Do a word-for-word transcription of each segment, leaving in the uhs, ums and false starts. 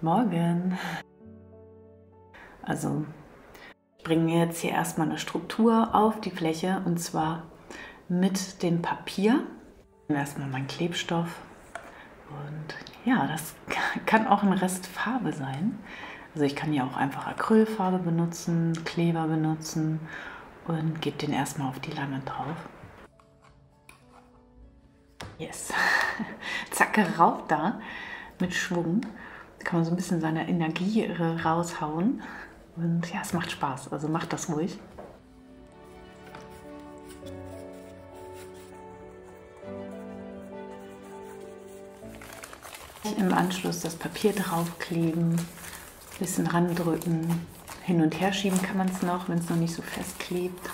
Morgen. Also ich bringe jetzt hier erstmal eine Struktur auf die Fläche und zwar mit dem Papier. Erstmal mein Klebstoff und ja, das kann auch ein Rest Farbe sein. Also ich kann ja auch einfach Acrylfarbe benutzen, Kleber benutzen und gebe den erstmal auf die Leinwand drauf. Yes, zack, rauf da mit Schwung. Da kann man so ein bisschen seine Energie raushauen und ja, es macht Spaß, also macht das ruhig. Im Anschluss das Papier draufkleben, ein bisschen randrücken, hin und her schieben kann man es noch, wenn es noch nicht so fest klebt.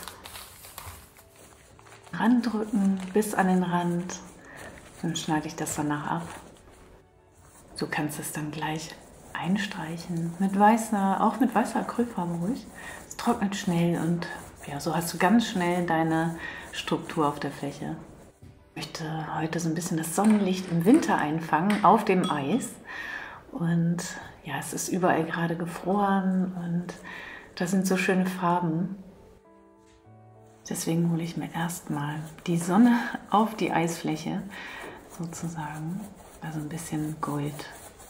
Randrücken bis an den Rand, dann schneide ich das danach ab. Du kannst es dann gleich einstreichen, mit weißer, auch mit weißer Acrylfarbe ruhig. Es trocknet schnell und ja, so hast du ganz schnell deine Struktur auf der Fläche. Ich möchte heute so ein bisschen das Sonnenlicht im Winter einfangen auf dem Eis. Und ja, es ist überall gerade gefroren und da sind so schöne Farben. Deswegen hole ich mir erstmal die Sonne auf die Eisfläche sozusagen. Also ein bisschen Gold.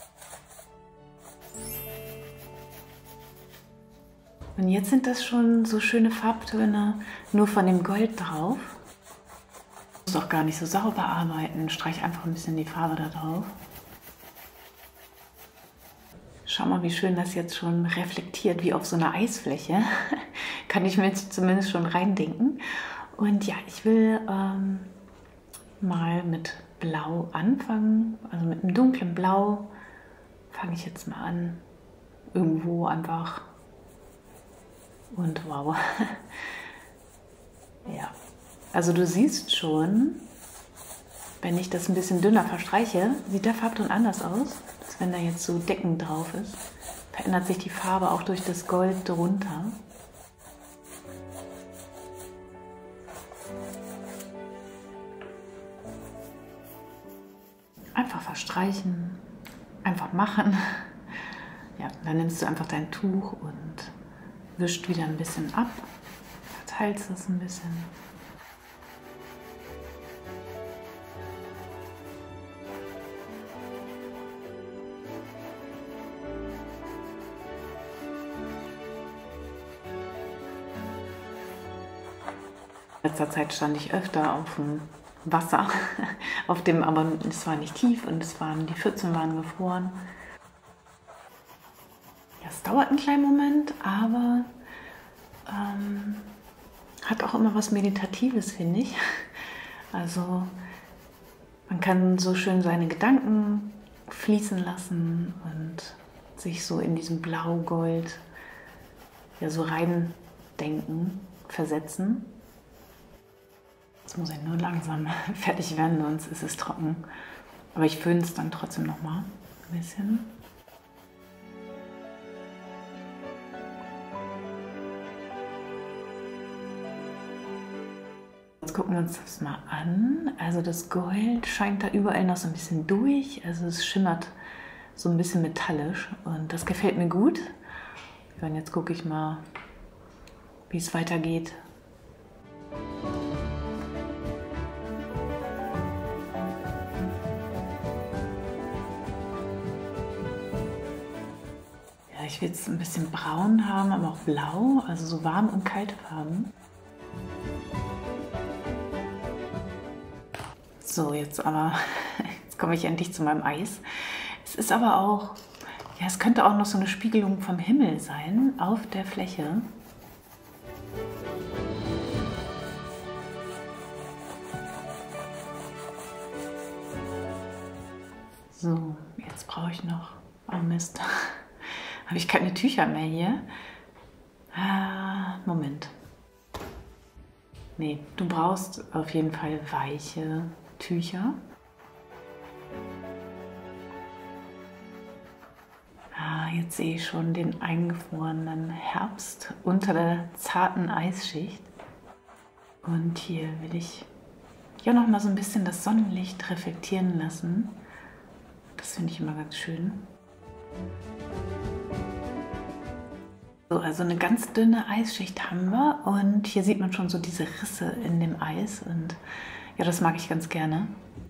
Und jetzt sind das schon so schöne Farbtöne nur von dem Gold drauf. Du musst auch gar nicht so sauber arbeiten. Streich einfach ein bisschen die Farbe da drauf. Schau mal, wie schön das jetzt schon reflektiert, wie auf so einer Eisfläche. Kann ich mir jetzt zumindest schon reindenken. Und ja, ich will ähm, mal mit Blau anfangen, also mit einem dunklen Blau fange ich jetzt mal an, irgendwo einfach und wow. Ja, also du siehst schon, wenn ich das ein bisschen dünner verstreiche, sieht der Farbton anders aus, als wenn da jetzt so deckend drauf ist. Verändert sich die Farbe auch durch das Gold drunter. Einfach verstreichen, einfach machen. Ja, dann nimmst du einfach dein Tuch und wischt wieder ein bisschen ab, verteilst es ein bisschen. In letzter Zeit stand ich öfter auf dem Wasser, auf dem, aber es war nicht tief und es waren, die Pfützen waren gefroren. Ja, es dauert einen kleinen Moment, aber ähm, hat auch immer was Meditatives, finde ich. Also man kann so schön seine Gedanken fließen lassen und sich so in diesem Blau-Gold ja, so reindenken, versetzen. Jetzt muss ich nur langsam fertig werden, sonst ist es trocken. Aber ich föhne es dann trotzdem noch mal ein bisschen. Jetzt gucken wir uns das mal an. Also das Gold scheint da überall noch so ein bisschen durch. Also es schimmert so ein bisschen metallisch und das gefällt mir gut. Und jetzt gucke ich mal, wie es weitergeht. Ich will jetzt ein bisschen braun haben, aber auch blau, also so warm und kalte Farben. So, jetzt aber, jetzt komme ich endlich zu meinem Eis. Es ist aber auch, ja, es könnte auch noch so eine Spiegelung vom Himmel sein auf der Fläche. So, jetzt brauche ich noch, oh Mist. Habe ich keine Tücher mehr hier? Ah, Moment. Nee, du brauchst auf jeden Fall weiche Tücher. Ah, jetzt sehe ich schon den eingefrorenen Herbst unter der zarten Eisschicht. Und hier will ich ja noch mal so ein bisschen das Sonnenlicht reflektieren lassen. Das finde ich immer ganz schön. So, also eine ganz dünne Eisschicht haben wir und hier sieht man schon so diese Risse in dem Eis und ja, das mag ich ganz gerne.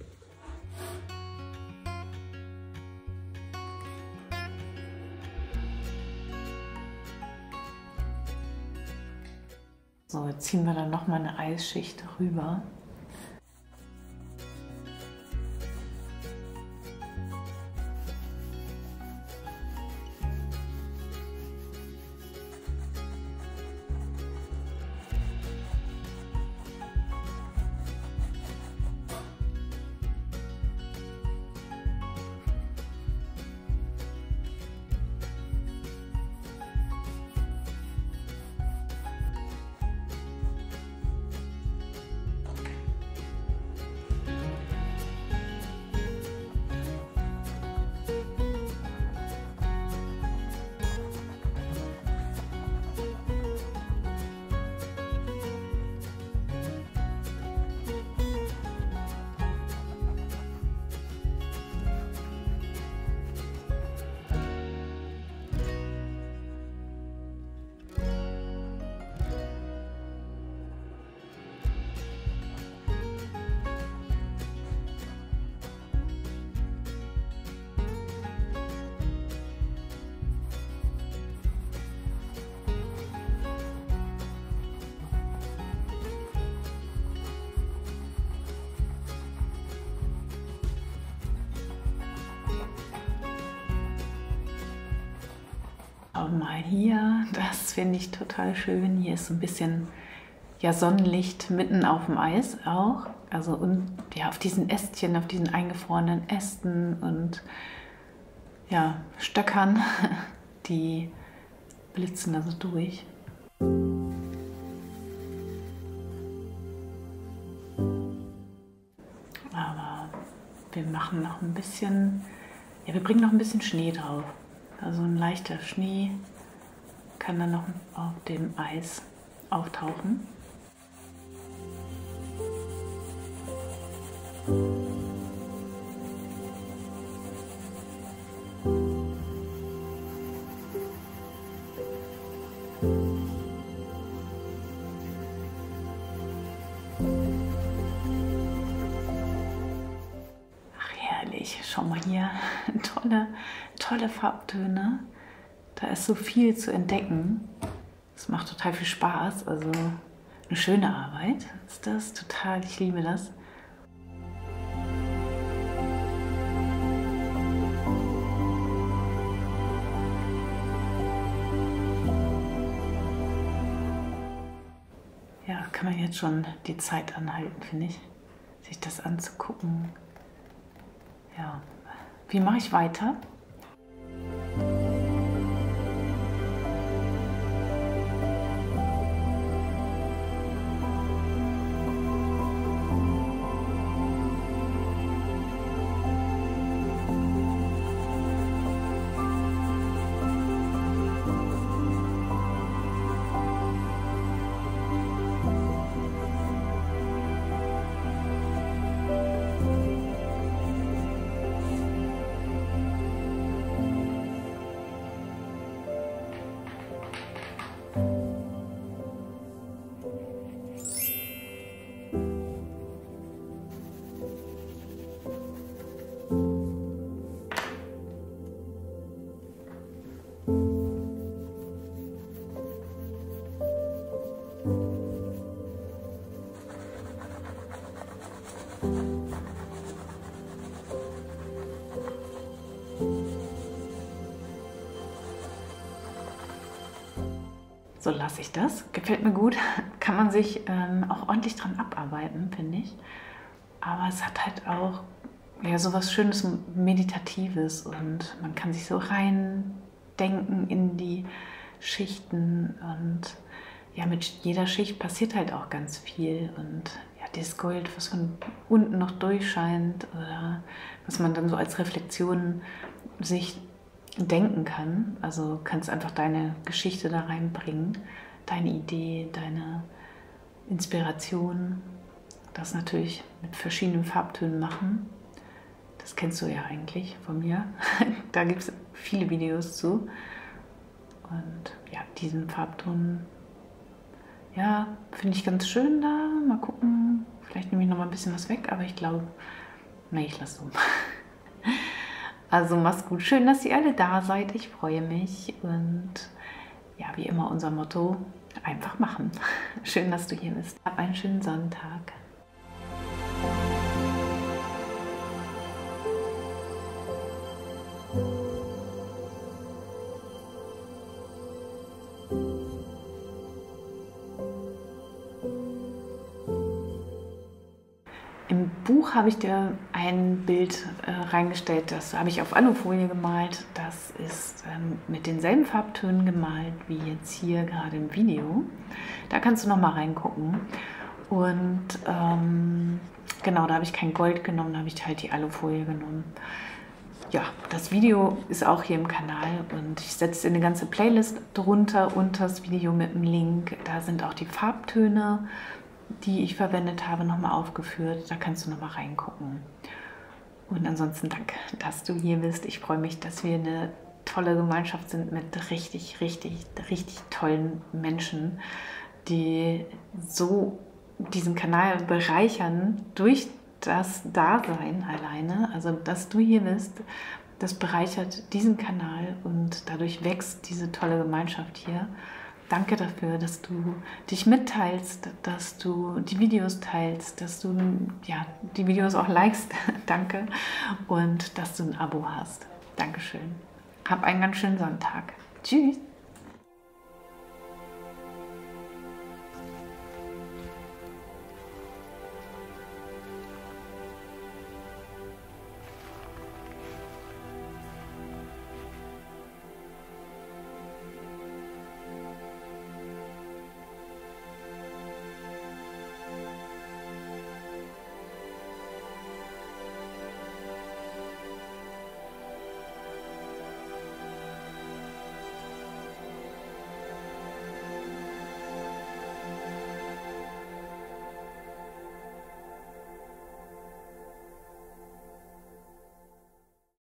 So, jetzt ziehen wir dann noch mal eine Eisschicht rüber. Schau mal hier, das finde ich total schön. Hier ist so ein bisschen ja, Sonnenlicht mitten auf dem Eis auch. Also und ja, auf diesen Ästchen, auf diesen eingefrorenen Ästen und ja, Stöckern, die blitzen da so durch. Aber wir machen noch ein bisschen, ja, wir bringen noch ein bisschen Schnee drauf. Also ein leichter Schnee kann dann noch auf dem Eis auftauchen. Schau mal hier, tolle, tolle Farbtöne. Da ist so viel zu entdecken. Es macht total viel Spaß. Also eine schöne Arbeit ist das. Total, ich liebe das. Ja, kann man jetzt schon die Zeit anhalten, finde ich, sich das anzugucken. Ja, wie mache ich weiter? So lasse ich das. Gefällt mir gut. Kann man sich ähm, auch ordentlich dran abarbeiten, finde ich. Aber es hat halt auch ja, so was Schönes, Meditatives und man kann sich so rein denken in die Schichten und ja, mit jeder Schicht passiert halt auch ganz viel und ja, dieses Gold, was von unten noch durchscheint oder was man dann so als Reflexion sich denken kann. Also kannst einfach deine Geschichte da reinbringen, deine Idee, deine Inspiration. Das natürlich mit verschiedenen Farbtönen machen. Das kennst du ja eigentlich von mir. Da gibt es viele Videos zu. Und ja, diesen Farbton, ja, finde ich ganz schön da. Mal gucken, vielleicht nehme ich noch mal ein bisschen was weg, aber ich glaube, nee, ich lasse so. Also mach's gut. Schön, dass ihr alle da seid. Ich freue mich. Und ja, wie immer unser Motto, einfach machen. Schön, dass du hier bist. Hab einen schönen Sonntag. Im Buch habe ich dir ein Bild äh, reingestellt, das habe ich auf Alufolie gemalt. Das ist ähm, mit denselben Farbtönen gemalt wie jetzt hier gerade im Video. Da kannst du noch mal reingucken. Und ähm, genau, da habe ich kein Gold genommen, da habe ich halt die Alufolie genommen. Ja, das Video ist auch hier im Kanal und ich setze eine ganze Playlist drunter unter das Video mit einem Link. Da sind auch die Farbtöne, die ich verwendet habe, nochmal aufgeführt. Da kannst du nochmal reingucken. Und ansonsten danke, dass du hier bist. Ich freue mich, dass wir eine tolle Gemeinschaft sind mit richtig, richtig, richtig tollen Menschen, die so diesen Kanal bereichern durch das Dasein alleine. Also, dass du hier bist, das bereichert diesen Kanal und dadurch wächst diese tolle Gemeinschaft hier. Danke dafür, dass du dich mitteilst, dass du die Videos teilst, dass du ja, die Videos auch likest. Danke. Und dass du ein Abo hast. Dankeschön. Hab einen ganz schönen Sonntag. Tschüss.